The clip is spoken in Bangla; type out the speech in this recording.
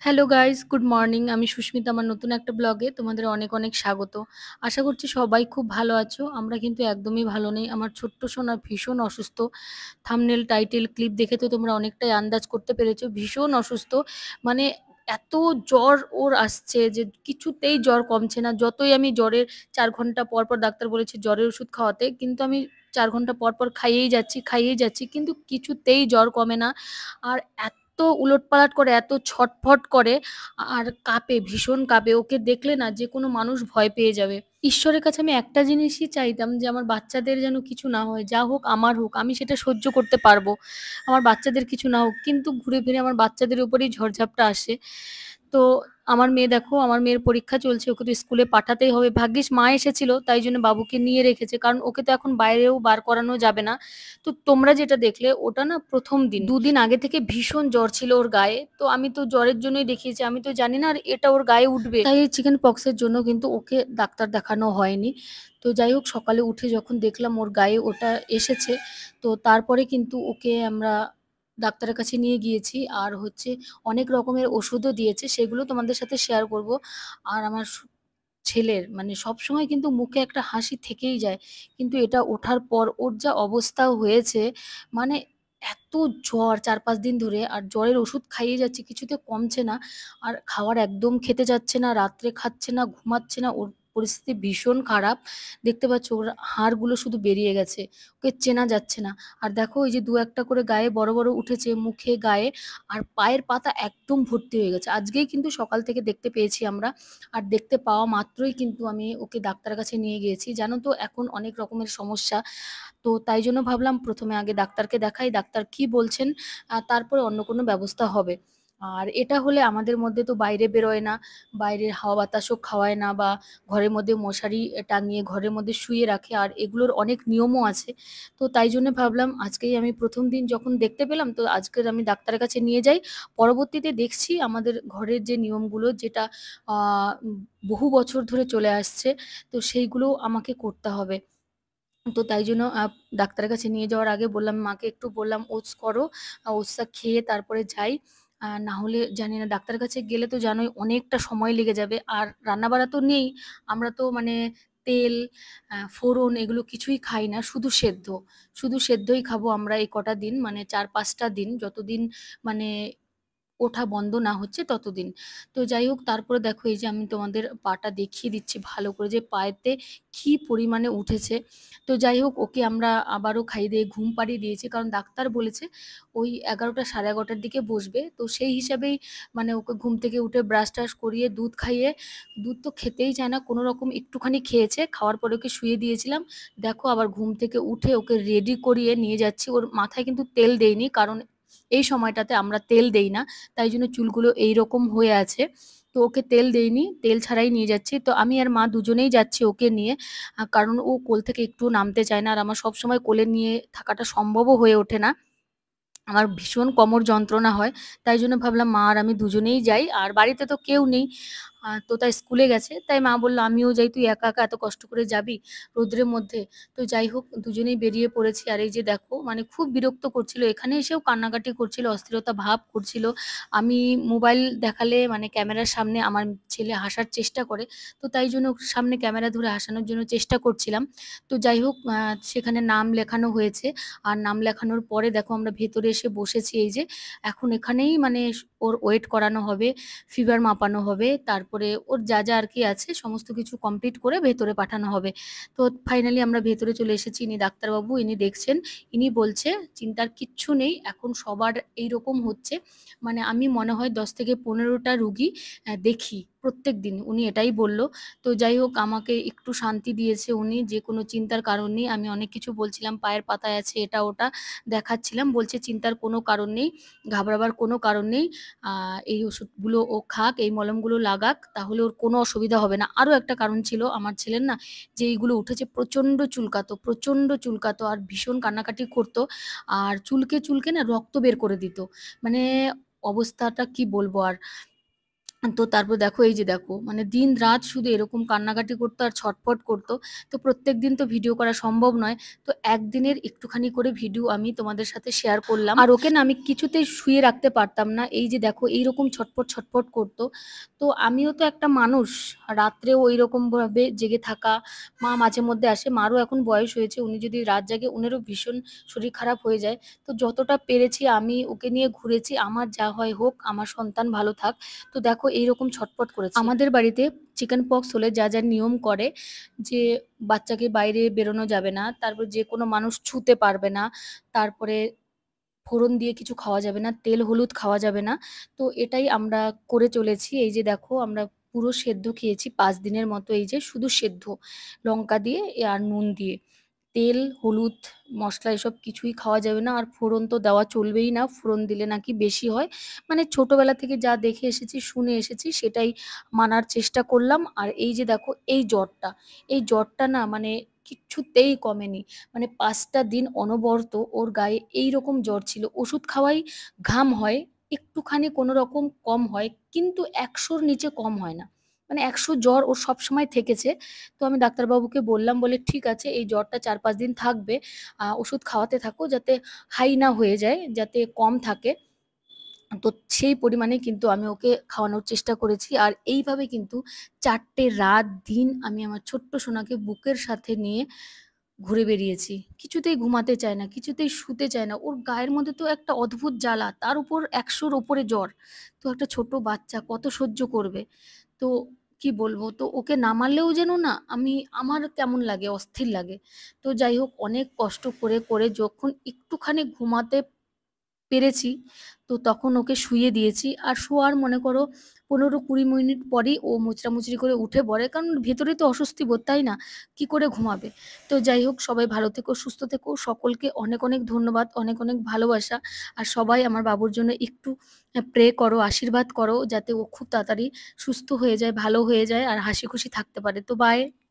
Hello guys, good morning. আমি সুস্মিতা। আমার নতুন একটা ব্লগে তোমাদের অনেক অনেক স্বাগত। আশা করছি সবাই খুব ভালো আছো। আমরা কিন্তু একদমই ভালো নেই। আমার ছোট্ট সোনা ভীষণ অসুস্থ। থাম্বনেল, টাইটেল, ক্লিপ দেখে তো তোমরা অনেকটাই আন্দাজ করতে পেরেছো। ভীষণ অসুস্থ, মানে এত জ্বর ওর আসছে যে কিছুতেই জ্বর কমছে না। যতই আমি জ্বরের 4 ঘন্টা পর পর ডাক্তার বলেছে জ্বরের ওষুধ খাওয়াতে, কিন্তু আমি 4 ঘন্টা পর পর খাইয়েই যাচ্ছি, কিন্তু কিছুতেই জ্বর কমে না। আর এত উলটপালট করে, এত ছটফট করে, আর কাঁপে, ভীষণ কাঁপে। ওকে দেখলে না যে কোনো মানুষ ভয় পেয়ে যাবে। ঈশ্বরের কাছে আমি একটা জিনিসই চাইতাম, যে আমার বাচ্চাদের যেন কিছু না হয়। যা হোক আমার হোক, আমি সেটা সহ্য করতে পারবো। আমার বাচ্চাদের কিছু না হোক, কিন্তু ঘুরে ফিরে আমার বাচ্চাদের উপরেই ঝড়ঝাপটা আসে। তো আমার মেয়ে দেখো, আমার মেয়ের পরীক্ষা চলছে, ওকে তো স্কুলে পাঠাতেই হবে। ভাগ্যিস মা এসেছিল, তাই জন্য বাবুকে নিয়ে রেখেছে, কারণ ওকে তো এখন বাইরেও বার করানো যাবে না। তো তোমরা যেটা দেখলে ওটা না প্রথম দিন। 2 দিন আগে থেকে ভীষণ জ্বর ছিল ওর গায়ে। তো আমি তো জ্বরের জন্যই দেখিয়েছি, আমি তো জানি না আর এটা ওর গায়ে উঠবে। তাই এই চিকেন পক্সের জন্য কিন্তু ওকে ডাক্তার দেখানো হয়নি। তো যাই হোক, সকালে উঠে যখন দেখলাম ওর গায়ে ওটা এসেছে, তো তারপরে কিন্তু ওকে আমরা ডাক্তারের কাছে নিয়ে গিয়েছি। আর হচ্ছে অনেক রকমের ওষুধও দিয়েছে, সেগুলো তোমাদের সাথে শেয়ার করব। আর আমার ছেলের মানে সবসময় কিন্তু মুখে একটা হাসি থেকেই যায়, কিন্তু এটা ওঠার পর ওর যা অবস্থা হয়েছে, মানে এত জ্বর 4-5 দিন ধরে, আর জ্বরের ওষুধ খাইয়ে যাচ্ছে, কিছুতে কমছে না। আর খাবার একদম খেতে যাচ্ছে না, রাত্রে খাচ্ছে না, ঘুমাচ্ছে না। ওর পরিস্থিতি ভীষণ খারাপ। দেখতে পাচ্ছ ওর হাড়গুলো শুধু বেরিয়ে গেছে, ওকে চেনা যাচ্ছে না। আর দেখো ওই যে দু একটা করে গায়ে বড় বড় উঠেছে, মুখে, গায়ে। আর পায়ের পাতা একদম ভর্তি হয়ে গেছে। আজকেই কিন্তু সকাল থেকে দেখতে পেয়েছি আমরা। আর দেখতে পাওয়া মাত্রই কিন্তু আমি ওকে ডাক্তারের কাছে নিয়ে গিয়েছি। জানো তো এখন অনেক রকমের সমস্যা। তো তাই জন্য ভাবলাম প্রথমে আগে ডাক্তারকে দেখাই, ডাক্তার কি বলছেন, তারপরে অন্য কোনো ব্যবস্থা হবে। আর এটা হলে আমাদের মধ্যে তো বাইরে বেরোয় না, বাইরের হাওয়া বাতাসও খাওয়ায় না, বা ঘরের মধ্যে মশারি টাঙিয়ে ঘরের মধ্যে শুয়ে রাখে, আর এগুলোর অনেক নিয়মও আছে। তো তাই জন্য ভাবলাম আজকেই আমি প্রথম দিন যখন দেখতে পেলাম, তো আজকের আমি ডাক্তারের কাছে নিয়ে যাই। পরবর্তীতে দেখছি আমাদের ঘরের যে নিয়মগুলো, যেটা আহ, বহু বছর ধরে চলে আসছে, তো সেইগুলো আমাকে করতে হবে। তো তাই জন্য ডাক্তারের কাছে নিয়ে যাওয়ার আগে বললাম মাকে, একটু বললাম ওটস করো, ওটসটা খেয়ে তারপরে যাই। না হলে জানি না, ডাক্তারের কাছে গেলে তো জানোই অনেকটা সময় লেগে যাবে, আর রান্না বাড়া তো নেই। আমরা তো মানে তেল, ফোড়ন এগুলো কিছুই খাই না, শুধু সেদ্ধ। শুধু সেদ্ধই খাবো আমরা এই কটা দিন, মানে 4-5টা দিন, যতদিন মানে ওঠা বন্ধ না হচ্ছে ততদিন। তো যাই হোক, তারপরে দেখো এই যে আমি তোমাদের পাটা দেখিয়ে দিচ্ছি ভালো করে, যে পায়েতে কি পরিমাণে উঠেছে। তো যাই হোক, ওকে আমরা আবারও খাইয়ে দিয়ে ঘুম পাড়িয়ে দিয়েছি, কারণ ডাক্তার বলেছে ওই 11টা, সাড়ে 11টার দিকে বসবে। তো সেই হিসাবেই মানে ওকে ঘুম থেকে উঠে ব্রাশ টাশ করিয়ে দুধ খাইয়ে, দুধ তো খেতেই চায় না কোনো রকম, একটুখানি খেয়েছে, খাওয়ার পরে ওকে শুয়ে দিয়েছিলাম। দেখো আবার ঘুম থেকে উঠে ওকে রেডি করিয়ে নিয়ে যাচ্ছি। ওর মাথায় কিন্তু তেল দেইনি, কারণ এই সময়টাতে আমরা তেল দেই না, তাই জন্য চুলগুলো এইরকম হয়ে আছে। তো ওকে তেল দেইনি, তেল ছাড়াই নিয়ে যাচ্ছি। তো আমি আর মা দুজনেই যাচ্ছি ওকে নিয়ে, কারণ ও কোল থেকে একটু নামতে চায় না, আর আমার সব সময় কোলে নিয়ে থাকাটা সম্ভবও হয়ে ওঠে না। আমার ভীষণ কোমর যন্ত্রণা হয়। তাই জন্য ভাবলাম মা আর আমি দুজনেই যাই, আর বাড়িতে তো কেউ নেই। তো তাই স্কুলে গেছে, তাই মা বললো আমিও যাই, তুই একা একা এত কষ্ট করে যাবি রোদ্রের মধ্যে। তো যাই হোক, দুজনেই বেরিয়ে পড়েছি। আর এই যে দেখো, মানে খুব বিরক্ত করছিল, এখানে এসেও কান্নাকাটি করছিল, অস্থিরতা ভাব করছিল। আমি মোবাইল দেখালে মানে ক্যামেরার সামনে আমার ছেলে হাসার চেষ্টা করে, তো তাই জন্য ওর সামনে ক্যামেরা ধরে হাসানোর জন্য চেষ্টা করছিলাম। তো যাই হোক, সেখানে নাম লেখানো হয়েছে। আর নাম লেখানোর পরে দেখো আমরা ভেতরে এসে বসেছি। এই যে এখন এখানেই মানে ওর ওয়েট করানো হবে, ফিভার মাপানো হবে, তারপরে ওর যা যা আর কি আছে সমস্ত কিছু কমপ্লিট করে ভেতরে পাঠানো হবে। তো ফাইনালি আমরা ভেতরে চলে এসেছি। ইনি ডাক্তারবাবু, ইনি দেখছেন। ইনি বলছে চিন্তার কিচ্ছু নেই, এখন সবার এইরকম হচ্ছে। মানে আমি মনে হয় 10 থেকে 15টা রুগী দেখি প্রত্যেক দিন, উনি এটাই বলল। তো যাই হোক, আমাকে একটু শান্তি দিয়েছে উনি, যে কোনো চিন্তার কারণ নেই। আমি অনেক কিছু বলছিলাম, পায়ের পাতায় আছে, এটা ওটা দেখাচ্ছিলাম, বলছে চিন্তার কোনো কারণ নেই, ঘাবড়াবার কোনো কারণ নেই। এই ওষুধগুলো ও খাক, এই মলমগুলো লাগাক, তাহলে ওর কোনো অসুবিধা হবে না। আরও একটা কারণ ছিল আমার ছেলের না, যে এইগুলো উঠেছে, প্রচণ্ড চুলকাতো, প্রচণ্ড চুলকাতো, আর ভীষণ কান্নাকাটি করতো। আর চুলকে চুলকে না রক্ত বের করে দিত, মানে অবস্থাটা কি বলবো আর। তো তারপর দেখো এই যে দেখো মানে দিন রাত শুধু এরকম কান্নাকাটি করতো আর ছটফট করতো। তো প্রত্যেকদিন তো ভিডিও করা সম্ভব নয়। তো একদিনের একটুখানি করে ভিডিও আমি তোমাদের সাথে শেয়ার করলাম। আর ওকে না আমি কিছুতেই শুয়ে রাখতে পারতাম না, এই যে দেখো এইরকম ছটফট ছটফট করতো। তো আমিও তো একটা মানুষ, রাত্রেও ওইরকম ভাবে জেগে থাকা। মা মাঝে মধ্যে আসে, মারও এখন বয়স হয়েছে, উনি যদি রাত জাগে উনারও ভীষণ শরীর খারাপ হয়ে যায়। তো যতটা পেরেছি আমি ওকে নিয়ে ঘুরেছি, আমার যা হয় হোক, আমার সন্তান ভালো থাক। তো দেখো এইরকম ছটফট করেছে। আমাদের বাড়িতে চিকেন পক্স হলে যা যা নিয়ম করে, যে বাচ্চাকে বাইরে বেরোনো যাবে না, তারপর যে কোনো মানুষ ছুতে পারবে না, তারপরে ফোড়ন দিয়ে কিছু খাওয়া যাবে না, তেল হলুদ খাওয়া যাবে না। তো এটাই আমরা করে চলেছি। এই যে দেখো আমরা পুরো সেদ্ধ খেয়েছি 5 দিনের মতো, এই যে শুধু সেদ্ধ লঙ্কা দিয়ে আর নুন দিয়ে। তেল হলুদ মশলা এসব কিছুই খাওয়া যাবে না, আর ফোড়ন তো দেওয়া চলবেই না, ফোড়ন দিলে নাকি বেশি হয়। মানে ছোটবেলা থেকে যা দেখে এসেছি শুনে এসেছি সেটাই মানার চেষ্টা করলাম। আর এই যে দেখো এই জ্বরটা না মানে কিচ্ছুতেই কমেনি। মানে 5টা দিন অনবরত ওর গায়ে এইরকম জ্বর ছিল, ওষুধ খাওয়াই ঘাম হয়, একটুখানি কোনো রকম কম হয়, কিন্তু 100-র নিচে কম হয় না। মানে 100 জ্বর ওর সবসময় থেকেছে। তো আমি ডাক্তারবাবুকে বললাম, বলে ঠিক আছে এই জ্বরটা 4-5 দিন থাকবে, ওষুধ খাওয়াতে থাকো যাতে হাই না হয়ে যায়, যাতে কম থাকে। তো সেই পরিমাণে কিন্তু আমি ওকে খাওয়ানোর চেষ্টা করেছি। আর এইভাবে কিন্তু 4টে রাত দিন আমি আমার ছোট্ট সোনাকে বুকের সাথে নিয়ে ঘুরে বেরিয়েছি। কিছুতেই ঘুমাতে চায় না, কিছুতেই শুতে চায় না, ওর গায়ের মধ্যে তো একটা অদ্ভুত জ্বালা, তার উপর 100-র ওপরে জ্বর। তো একটা ছোট বাচ্চা কত সহ্য করবে। তো কি বলবো, তো ওকে না মারলেও যেন না আমি, আমার কেমন লাগে, অস্থির লাগে। তো যাই হোক অনেক কষ্ট করে করে যখন একটুখানি ঘুমাতে পেরেছি, তো তখন ওকে শুইয়ে দিয়েছি। আর শোয়ার মনে করো 15-20 মিনিট পরেই ও মুচড়ামুচড়ি করে উঠে পড়ে, কারণ ভেতরে তো অস্বস্তি বোধ, তাই না? কি করে ঘুমাবে? তো যাই হোক সবাই ভালো থেকো, সুস্থ থেকো, সকলকে অনেক অনেক ধন্যবাদ, অনেক অনেক ভালোবাসা। আর সবাই আমার বাবুর জন্য একটু প্রে করো, আশীর্বাদ করো, যাতে ও খুব তাড়াতাড়ি সুস্থ হয়ে যায়, ভালো হয়ে যায় আর হাসি খুশি থাকতে পারে। তো বাই।